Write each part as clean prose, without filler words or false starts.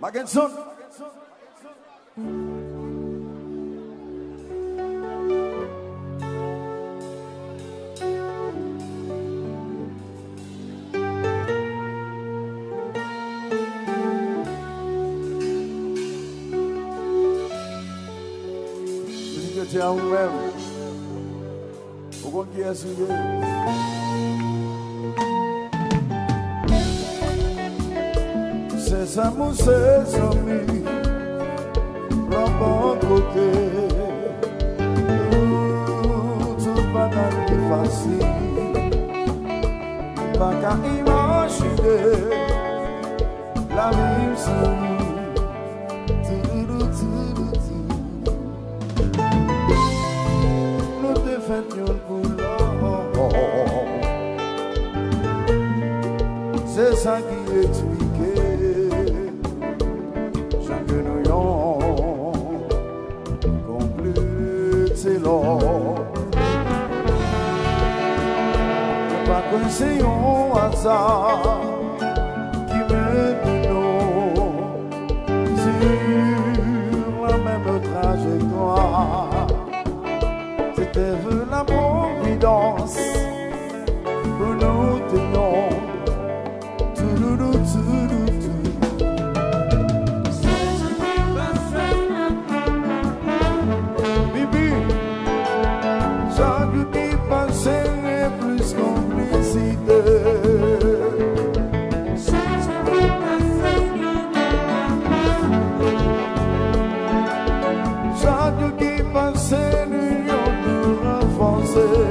Mackinson. Musique à vous-même. Vous comprenez qui est suivi? C'est ça, mon ses amis, la bonne côté, tout pas dans facile, pas qu'à imaginer la vie sans nous défaitions pour l'homme. C'est ça qui explique. C'est un hasard qui mène nous sur la même trajectoire. C'était la providence que nous tenions. Bibi, chaque qui passait est plus complicité. Chaque qui passait l'union de renforcer.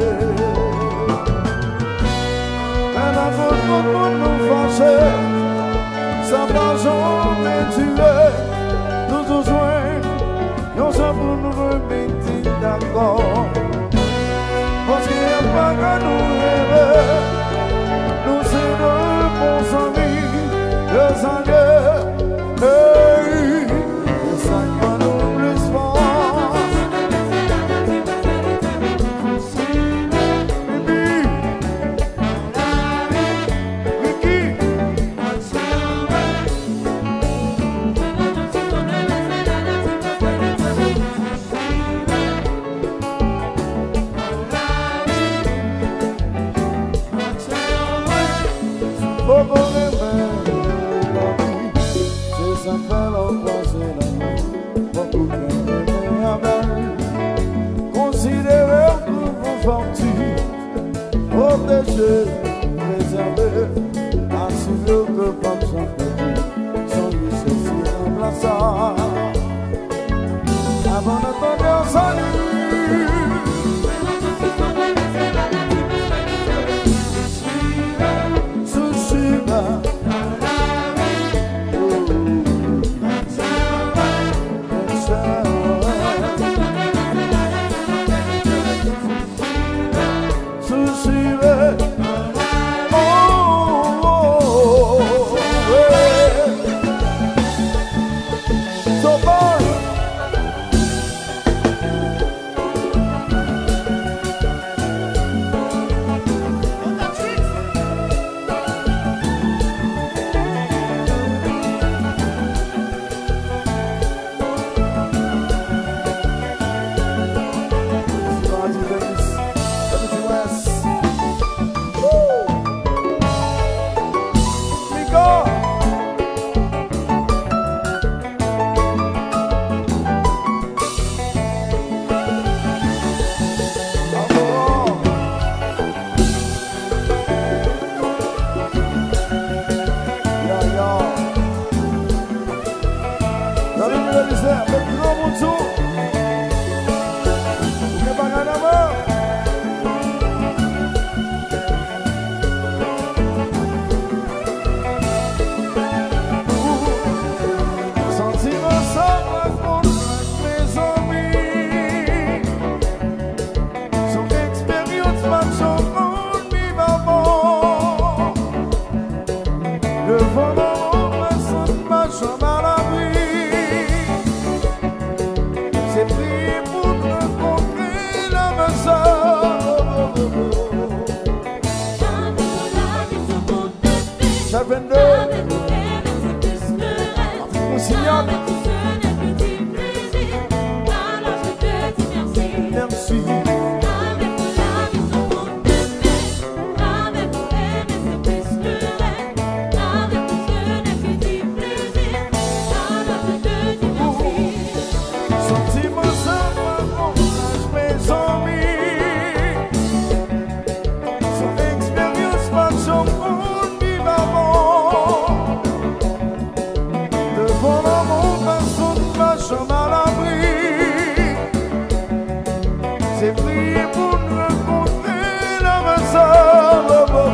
Elle a votre pour nous fâcher, ça va jamais tuer. Nous nous joignent, nous sommes pour nous remettre d'accord. Parce qu'il n'y a pas qu'à nous rêver, nous c'est de bons amis, des années, hey, des années nous plus forts. Bibi, Ricky, c'est ça fait l'embrasser l'amour, beaucoup d'aimer avec. Considérez pour vos fortunes, protéger, préserver, assurer que comme son petit, son lui ceci remplaçant. Avant d'attendre un salut. signale. Avec tout ce n'est que du plaisir, alors je te dis merci. Merci. Avec vos larmes, ils sont pour t'aimer. Avec vos haines, c'est plus que l'aide. Avec tout ce n'est que du plaisir, alors je te dis merci. Sentiment ça va courage mes amis. Son expérience pas son monde vive avant. Devant l'amour, personne ne va jamais à l'abri. C'est prier pour nous rencontrer la maison. Avec vos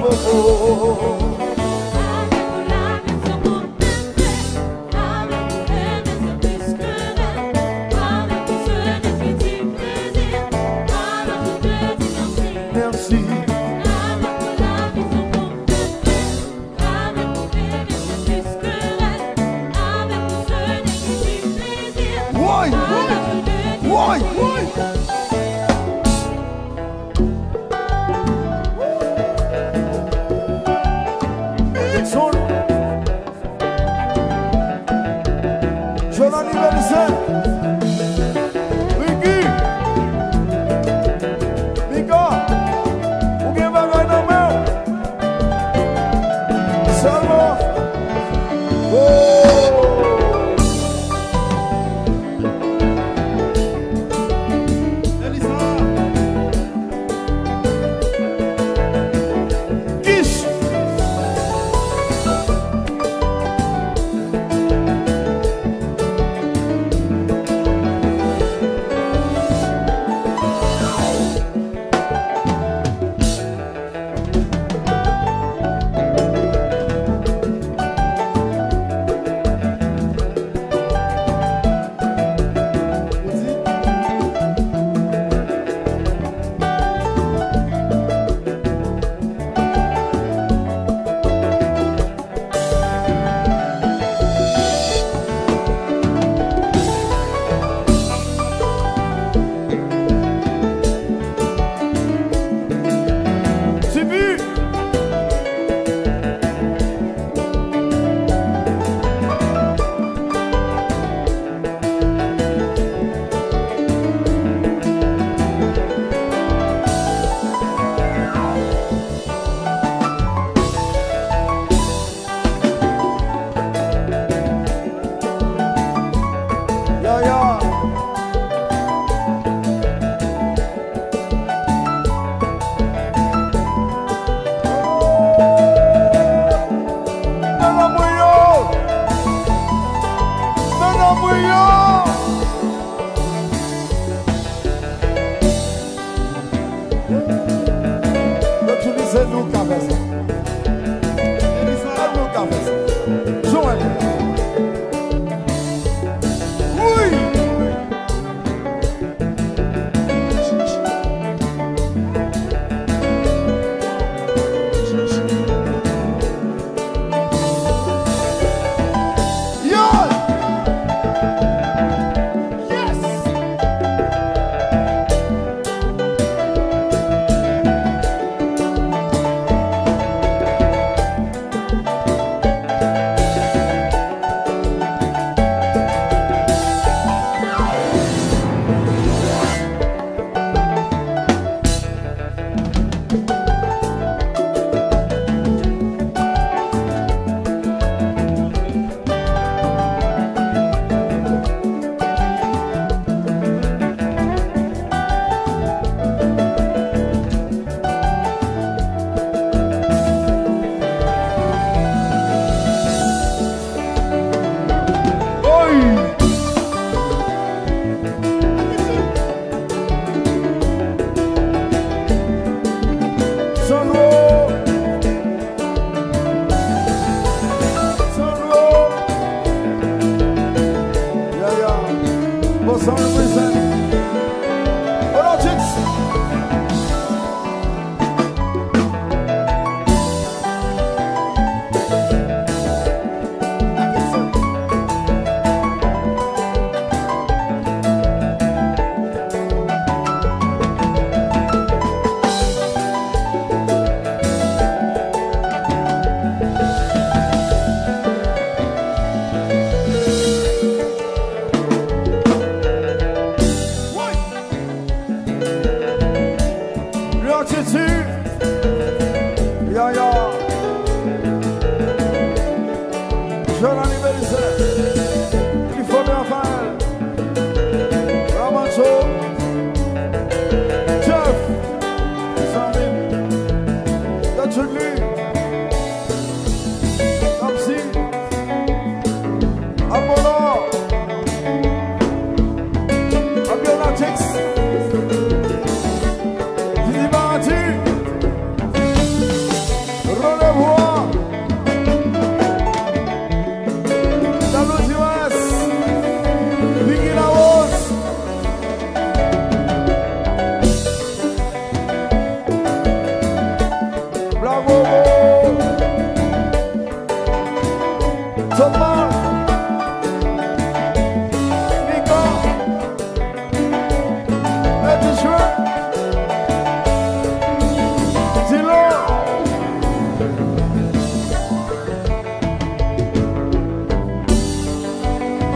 larmes, ils sont pour t'aimer. Avec vos haines, c'est plus que l'aide. Avec tout ce n'est que du plaisir, alors je te dis merci. Merci. Avec vos larmes, ils sont pour t'aimer. Avec vos haines, c'est plus que l'aide. Avec tout ce n'est que du plaisir, Why? alors je te dis Why? merci. Son joyeux anniversaire. Ricky. Mika. Ou bien bagay nan men. Seulement. Oh. Elisa. Kiss. C'est vu. Ya ya. Nana Muyo. Nana Muyo. Donc tu dis c'est nous qui avons fait ça. C'est nous qui avons fait ça. Joël. Oui. Yo.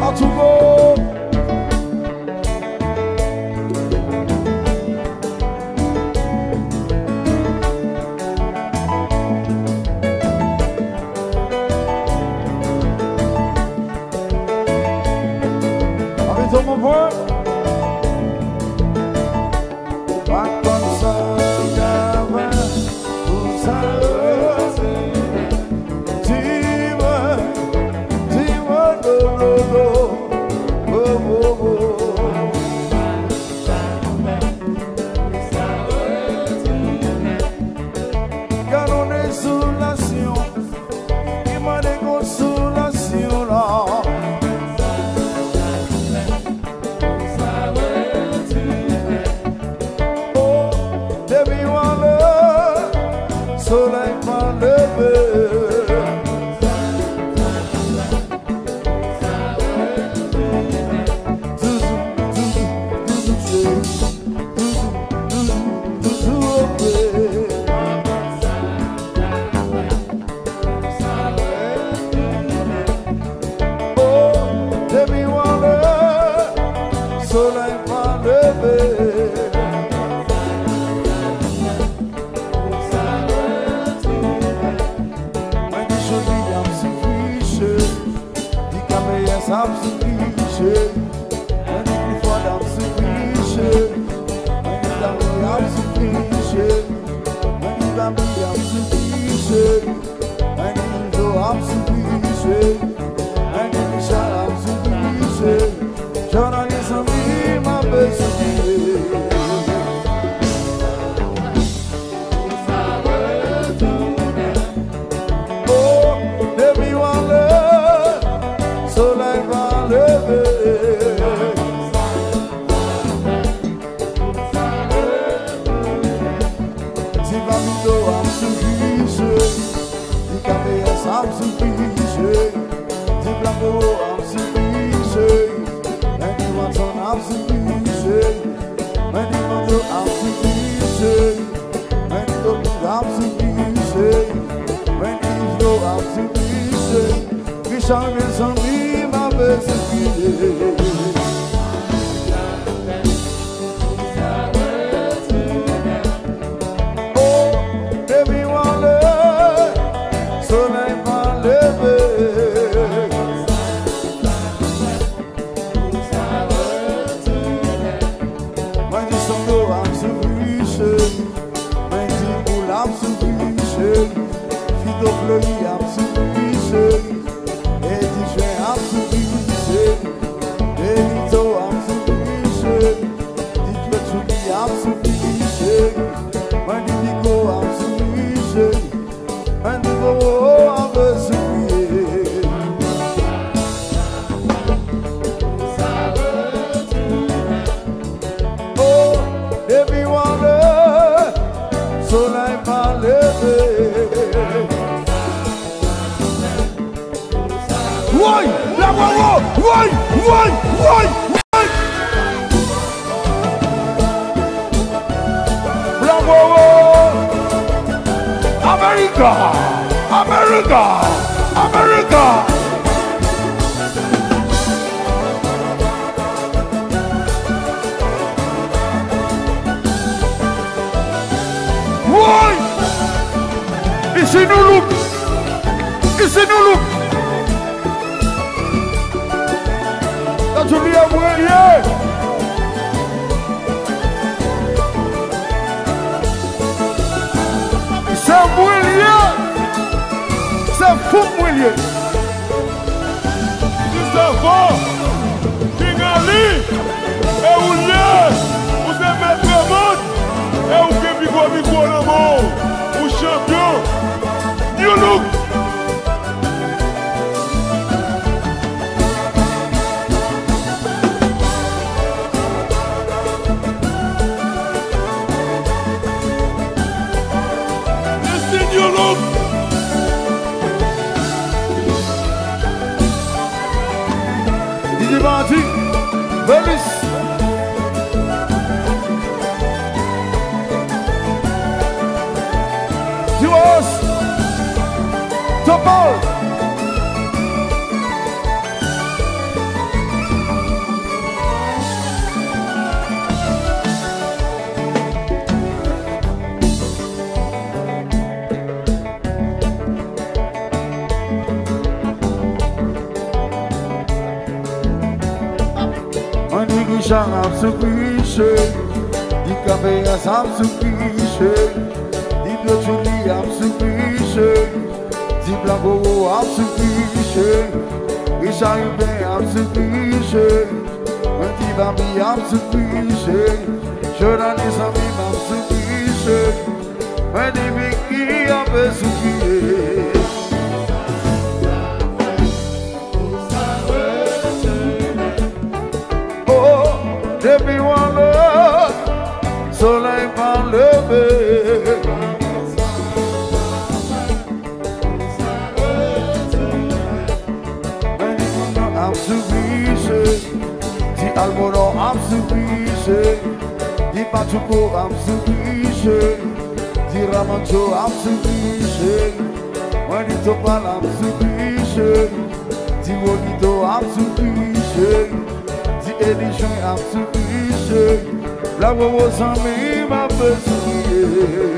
partout beau. Avec mon point. Pas comme ça, gamin, tout ça. Soleil m'a levé. Soleil m'a levé. I'm so rich, and before I'm so rich, and I'm so rich, and I'm so rich, and I'm so rich, and I'm so rich, journalism is my best friend. Oh, everyone. Soleil va lever. Si Vamido am souvise, di KBS am souvise, di Blanco am souvise, and di Watson am souvise, and di Mondo am souvise, and di Domingo am souvise, and di Flo am souvise, Richard Wilson oh, everyone le soleil m'a levé. When the sun go I'm so rich, when the bull I'm so rich, Fido Fleury I'm so rich, Eddie Join I'm so rich, Benito I'm so rich, Dites-le Tchoubi I'm so rich, when the Nico I'm so rich, when the Bobo I'm so rich. Oh, everyone soleil m'a levé. Why? La why? Bravo! America! Why? Ici nous look! Julia Mouelier. C'est Mouelier. C'est fou Mouelier. Nous avons Kingali et Oulier. Vous êtes maître mode et vous faites bigo dans le monde. Vous champion. New look. Dimanche, Velis. Dios, Topol. chicha ap sou piche, di kafe ap sou piche, di biochuli ap sou piche, di blanco ap sou piche, Richard Hubert ap sou piche, Wendy Bambi ap sou piche, Jordan Sami ap sou piche, Wendy Vicky ap sou piche. Depuis one love, soleil pas levé. I'm surprised, the Almoro I'm surprised, the Pachuco I'm surprised, the Ramancho I'm surprised, when it's Topal I'm surprised, the Wogito I'm surprised. Edition I'm surprised, la wowo sans me m'a besoin.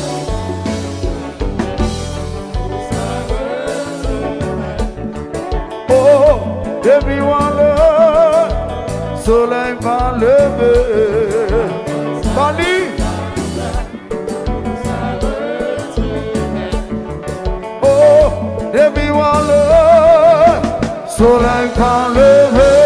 Oh, depuis one soleil va lever. Bali. Oh, depuis one soleil va lever.